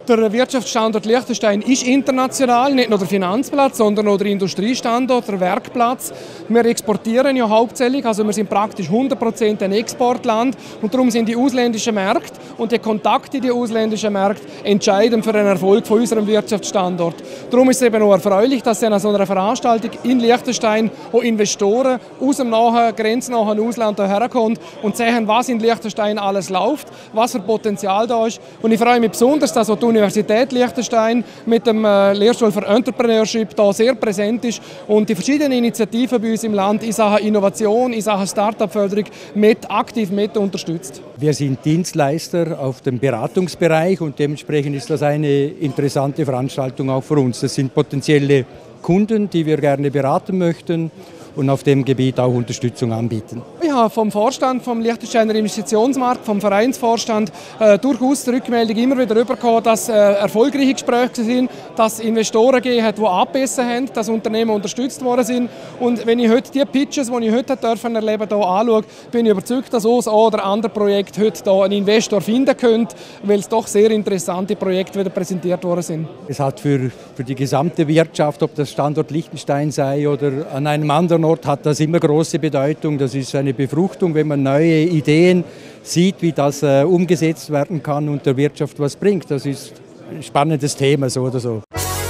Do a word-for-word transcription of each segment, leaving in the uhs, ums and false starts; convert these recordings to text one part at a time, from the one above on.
Der Wirtschaftsstandort Liechtenstein ist international, nicht nur der Finanzplatz, sondern auch der Industriestandort, der Werkplatz. Wir exportieren ja hauptsächlich, also wir sind praktisch hundert Prozent ein Exportland und darum sind die ausländischen Märkte und die Kontakte in die ausländischen Märkte entscheidend für den Erfolg von unserem Wirtschaftsstandort. Darum ist es eben auch erfreulich, dass an so einer Veranstaltung in Liechtenstein auch Investoren aus dem nahen, grenznahen Ausland hierher kommen und sehen, was in Liechtenstein alles läuft, was für Potenzial da ist. Und ich freue mich besonders, dass auch die Universität Liechtenstein mit dem äh, Lehrstuhl für Entrepreneurship da sehr präsent ist und die verschiedenen Initiativen bei uns im Land in Sachen Innovation, in Sachen Start-up-Förderung mit, aktiv mit unterstützt. Wir sind Dienstleister auf dem Beratungsbereich und dementsprechend ist das eine interessante Veranstaltung auch für uns. Das sind potenzielle Kunden, die wir gerne beraten möchten und auf dem Gebiet auch Unterstützung anbieten. Ich habe vom Vorstand, vom Liechtensteiner Investitionsmarkt, vom Vereinsvorstand äh, durchaus die Rückmeldung immer wieder bekommen, dass äh, erfolgreiche Gespräche sind, dass es Investoren gegeben hat, die abgebissen haben, dass Unternehmen unterstützt worden sind. Und wenn ich heute die Pitches, die ich heute dürfen erleben hier anschaue, bin ich überzeugt, dass auch das oder andere Projekt heute hier einen Investor finden könnte, weil es doch sehr interessante Projekte wieder präsentiert worden sind. Es hat für, für die gesamte Wirtschaft, ob das Standort Liechtenstein sei oder an einem anderen Ort, hat das immer große Bedeutung. Das ist eine Befruchtung, wenn man neue Ideen sieht, wie das äh, umgesetzt werden kann und der Wirtschaft was bringt. Das ist ein spannendes Thema, so oder so.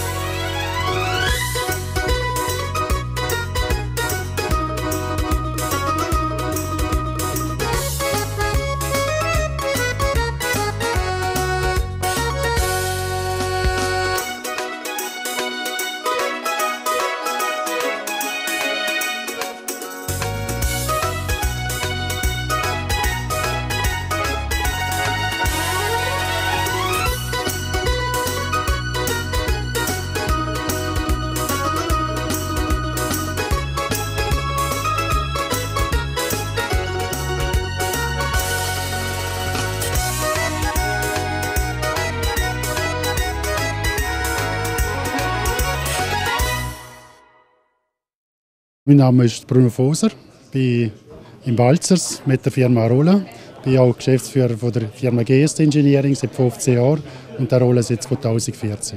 Mein Name ist Bruno Foser, ich bin im Balzers mit der Firma Arola. Ich bin auch Geschäftsführer von der Firma G S Engineering seit fünfzehn Jahren und der Arola seit zweitausendvierzehn.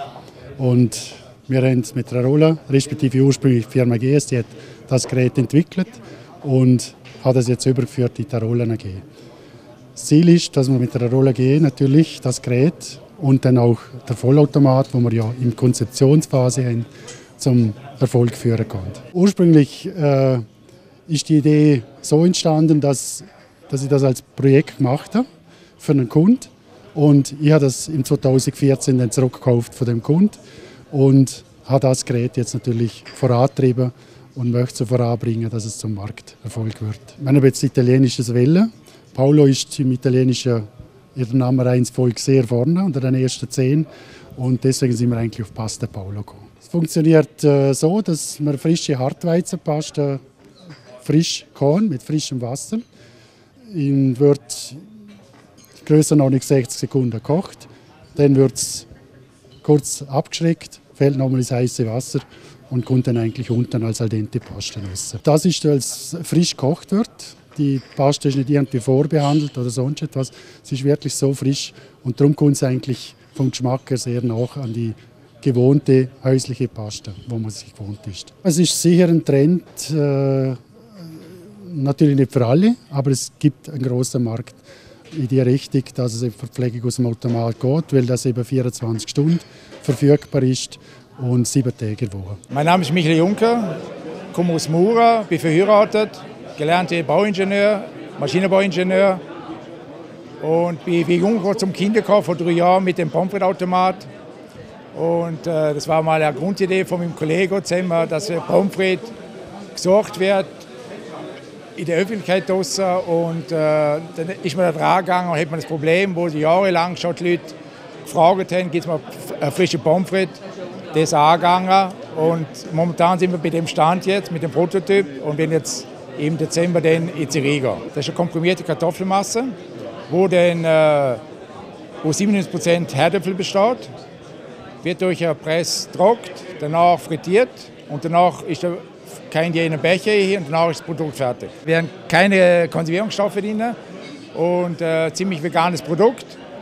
Und wir haben mit der Arola, respektive ursprünglich die Firma G S, die hat das Gerät entwickelt und hat es jetzt übergeführt in die Arola A G. Das Ziel ist, dass wir mit der Arola A G natürlich das Gerät und dann auch der Vollautomat, wo wir ja in der Konzeptionsphase haben, zum Erfolg führen kann. Ursprünglich äh, ist die Idee so entstanden, dass, dass ich das als Projekt gemacht habe für einen Kunden. Und ich habe das im zweitausendvierzehn dann zurückgekauft von dem Kunden und habe das Gerät jetzt natürlich vorantrieben und möchte so voranbringen, dass es zum Markterfolg wird. Ich habe jetzt italienisches Welle. Paolo ist im italienischen in der Nummer eins Volk sehr vorne, unter den ersten zehn. Und deswegen sind wir eigentlich auf Pasta Paolo gekommen. Es funktioniert äh, so, dass man frische Hartweizenpaste frisch kochen mit frischem Wasser. In wird Grössenordnung sechzig Sekunden gekocht. Dann wird es kurz abgeschreckt, fällt nochmal ins heiße Wasser und kommt dann eigentlich unten als al dente Paste raus. Das ist, weil es frisch gekocht wird. Die Paste ist nicht irgendwie vorbehandelt oder sonst etwas. Es ist wirklich so frisch und darum kommt es eigentlich vom Geschmack her sehr nach an die gewohnte häusliche Paste, wo man sich gewohnt ist. Es ist sicher ein Trend, äh, natürlich nicht für alle, aber es gibt einen grossen Markt in die Richtung, dass es für Pflegung aus dem Automat geht, weil das eben vierundzwanzig Stunden verfügbar ist und sieben Tage in der Woche. Mein Name ist Michael Juncker, komme aus Mura, bin verheiratet, gelernter Bauingenieur, Maschinenbauingenieur und bin wie Juncker zum Kinder gekommen vor drei Jahren mit dem Pommes-frites-Automat. Und äh, das war mal eine Grundidee von meinem Kollegen zusammen, dass für Pommes-frites gesorgt wird in der Öffentlichkeit draussen. Und äh, dann ist man da dran gegangen und hat man das Problem, wo jahrelang schon die Leute gefragt haben, gibt es mal frische Pommes frites, das ist angegangen. Und momentan sind wir bei dem Stand jetzt mit dem Prototyp und werden jetzt im Dezember dann in die Riga. Das ist eine komprimierte Kartoffelmasse, wo dann äh, wo siebenundneunzig Prozent Herdöpfel besteht, wird durch eine Presse trocknet, danach frittiert und danach ist da kein jener Becher hier und danach ist das Produkt fertig. Wir haben keine Konservierungsstoffe drin und äh, ziemlich veganes Produkt.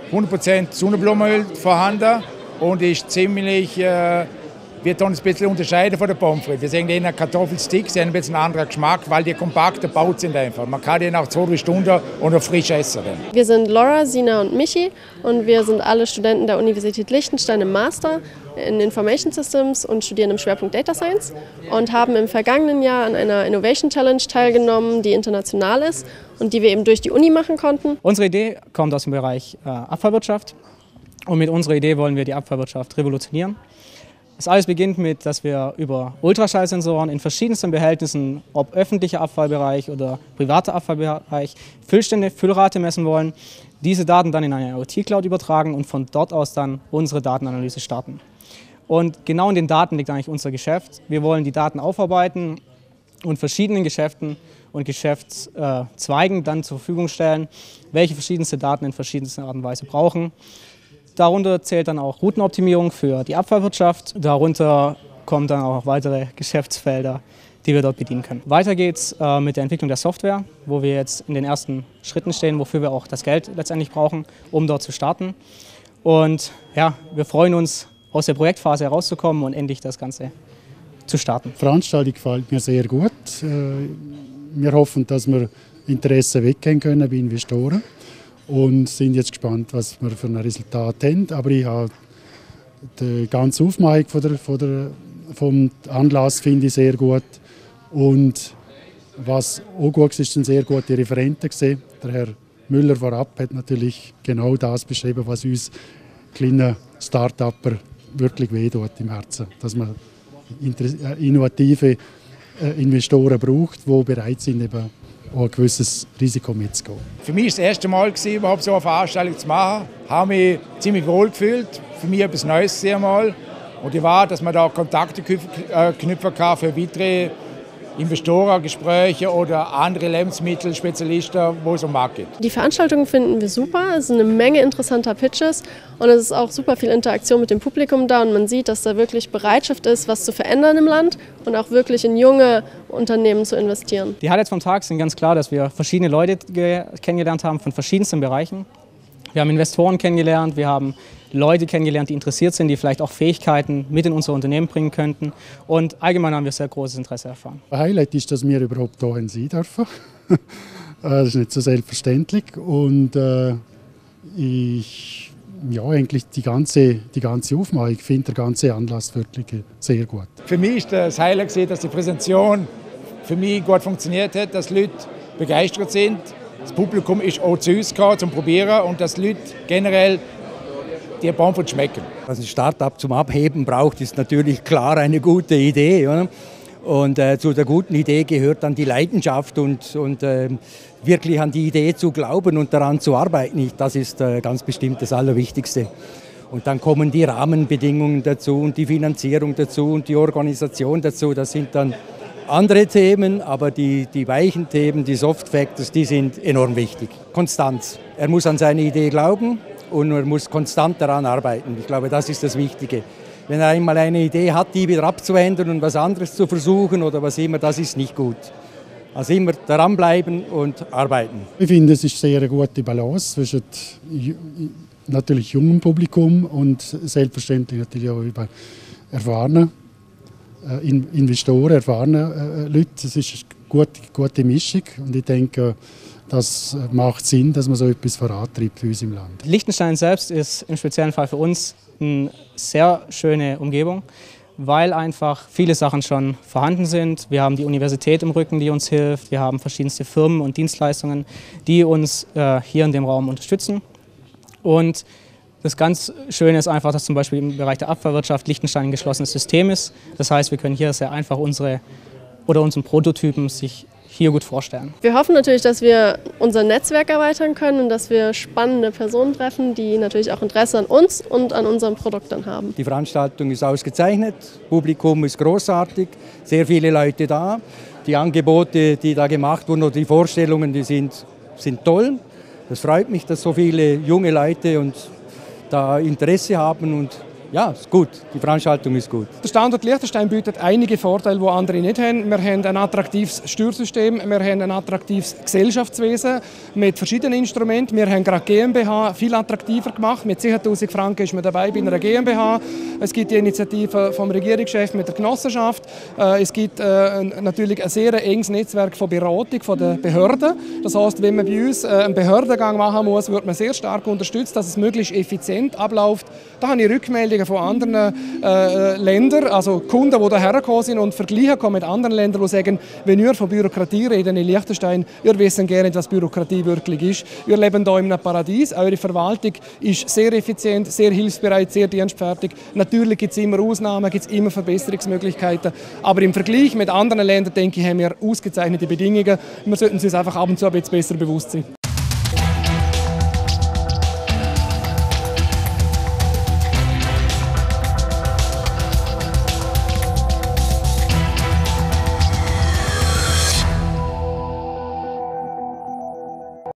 hundert Prozent Sonnenblumenöl vorhanden und ist ziemlich, äh, wird uns ein bisschen unterscheiden von der Pommes frites. Wir sehen den Kartoffelsticks, die haben ein bisschen einen anderen Geschmack, weil die kompakt gebaut sind einfach. Man kann den nach zwei, drei Stunden und noch frisch essen. Dann. Wir sind Laura, Sina und Michi und wir sind alle Studenten der Universität Liechtenstein im Master in Information Systems und studieren im Schwerpunkt Data Science und haben im vergangenen Jahr an einer Innovation Challenge teilgenommen, die international ist und die wir eben durch die Uni machen konnten. Unsere Idee kommt aus dem Bereich äh, Abfallwirtschaft und mit unserer Idee wollen wir die Abfallwirtschaft revolutionieren. Das alles beginnt mit, dass wir über Ultraschallsensoren in verschiedensten Behältnissen, ob öffentlicher Abfallbereich oder privater Abfallbereich, Füllstände, Füllrate messen wollen, diese Daten dann in eine IoT-Cloud übertragen und von dort aus dann unsere Datenanalyse starten. Und genau in den Daten liegt eigentlich unser Geschäft. Wir wollen die Daten aufarbeiten und verschiedenen Geschäften und Geschäftszweigen dann zur Verfügung stellen, welche verschiedenste Daten in verschiedenster Art und Weise brauchen. Darunter zählt dann auch Routenoptimierung für die Abfallwirtschaft. Darunter kommen dann auch weitere Geschäftsfelder, die wir dort bedienen können. Weiter geht's äh, mit der Entwicklung der Software, wo wir jetzt in den ersten Schritten stehen, wofür wir auch das Geld letztendlich brauchen, um dort zu starten. Und ja, wir freuen uns, aus der Projektphase herauszukommen und endlich das Ganze zu starten. Die Veranstaltung gefällt mir sehr gut. Wir hoffen, dass wir Interesse wecken können bei Investoren und sind jetzt gespannt, was wir für ein Resultat haben. Aber ich habe die ganze Aufmachung von der, von der, vom Anlass finde ich sehr gut. Und was auch gut ist, sind sehr gute Referenten gesehen. Der Herr Müller vorab hat natürlich genau das beschrieben, was uns kleinen Start-Upper wirklich wehtut im Herzen. Dass man innovative Investoren braucht, die bereit sind, eben auch ein gewisses Risiko mitzugehen. Für mich war es das erste Mal, überhaupt so eine Veranstaltung zu machen. Ich habe mich ziemlich wohl gefühlt. Für mich etwas Neues sehr mal. Und ich war, dass man da Kontakte knüpfen kann für weitere Investorengespräche oder andere Lebensmittelspezialisten, wo es um den Markt geht. Die Veranstaltungen finden wir super. Es sind eine Menge interessanter Pitches und es ist auch super viel Interaktion mit dem Publikum da und man sieht, dass da wirklich Bereitschaft ist, was zu verändern im Land und auch wirklich in junge Unternehmen zu investieren. Die Highlights vom Tag sind ganz klar, dass wir verschiedene Leute kennengelernt haben von verschiedensten Bereichen. Wir haben Investoren kennengelernt, wir haben Leute kennengelernt, die interessiert sind, die vielleicht auch Fähigkeiten mit in unser Unternehmen bringen könnten. Und allgemein haben wir sehr großes Interesse erfahren. Ein Highlight ist, dass wir überhaupt hier sein dürfen. Das ist nicht so selbstverständlich. Und äh, ich, ja, eigentlich die ganze, die ganze Aufmachung, ich finde den ganzen Anlass wirklich sehr gut. Für mich war das Highlight, dass die Präsentation für mich gut funktioniert hat, dass Leute begeistert sind. Das Publikum ist auch zu uns gekommen, zum Probieren und dass die Leute generell die Pommes frites schmecken. Was ein Start-up zum Abheben braucht, ist natürlich klar eine gute Idee. Oder? Und äh, zu der guten Idee gehört dann die Leidenschaft und, und äh, wirklich an die Idee zu glauben und daran zu arbeiten. Das ist äh, ganz bestimmt das Allerwichtigste. Und dann kommen die Rahmenbedingungen dazu und die Finanzierung dazu und die Organisation dazu. Das sind dann andere Themen, aber die, die weichen Themen, die Soft Factors, die sind enorm wichtig. Konstanz. Er muss an seine Idee glauben und er muss konstant daran arbeiten. Ich glaube, das ist das Wichtige. Wenn er einmal eine Idee hat, die wieder abzuändern und was anderes zu versuchen oder was immer, das ist nicht gut. Also immer dranbleiben und arbeiten. Ich finde, es ist eine sehr gute Balance zwischen natürlich jungem Publikum und selbstverständlich natürlich auch über erfahrene Investoren, erfahrene Leute. Es ist eine gute, gute Mischung und ich denke, das macht Sinn, dass man so etwas vorantreibt für uns im Land. Liechtenstein selbst ist im speziellen Fall für uns eine sehr schöne Umgebung, weil einfach viele Sachen schon vorhanden sind. Wir haben die Universität im Rücken, die uns hilft. Wir haben verschiedenste Firmen und Dienstleistungen, die uns äh, hier in dem Raum unterstützen. Und das ganz Schöne ist einfach, dass zum Beispiel im Bereich der Abfallwirtschaft Liechtenstein ein geschlossenes System ist. Das heißt, wir können hier sehr einfach unsere oder unseren Prototypen sich hier gut vorstellen. Wir hoffen natürlich, dass wir unser Netzwerk erweitern können und dass wir spannende Personen treffen, die natürlich auch Interesse an uns und an unserem Produkt dann haben. Die Veranstaltung ist ausgezeichnet, das Publikum ist großartig, sehr viele Leute da. Die Angebote, die da gemacht wurden, oder die Vorstellungen, die sind, sind toll. Es freut mich, dass so viele junge Leute und da Interesse haben und Ja, ist gut. Die Veranstaltung ist gut. Der Standort Liechtenstein bietet einige Vorteile, die andere nicht haben. Wir haben ein attraktives Steuersystem, wir haben ein attraktives Gesellschaftswesen mit verschiedenen Instrumenten. Wir haben gerade G m b H viel attraktiver gemacht. Mit zehntausend Franken ist man dabei bei einer G m b H. Es gibt die Initiative vom Regierungschef mit der Genossenschaft. Es gibt natürlich ein sehr enges Netzwerk von Beratung von den Behörden. Das heisst, wenn man bei uns einen Behördengang machen muss, wird man sehr stark unterstützt, dass es möglichst effizient abläuft. Da habe ich Rückmeldungen von anderen äh, Ländern, also Kunden, die hierher gekommen sind und vergleichen mit anderen Ländern, die sagen, wenn ihr von Bürokratie reden in Liechtenstein, ihr wissen gerne, was Bürokratie wirklich ist. Wir leben hier in einem Paradies, eure Verwaltung ist sehr effizient, sehr hilfsbereit, sehr dienstfertig. Natürlich gibt es immer Ausnahmen, gibt es immer Verbesserungsmöglichkeiten, aber im Vergleich mit anderen Ländern, denke ich, haben wir ausgezeichnete Bedingungen. Wir sollten uns einfach ab und zu ein bisschen besser bewusst sein.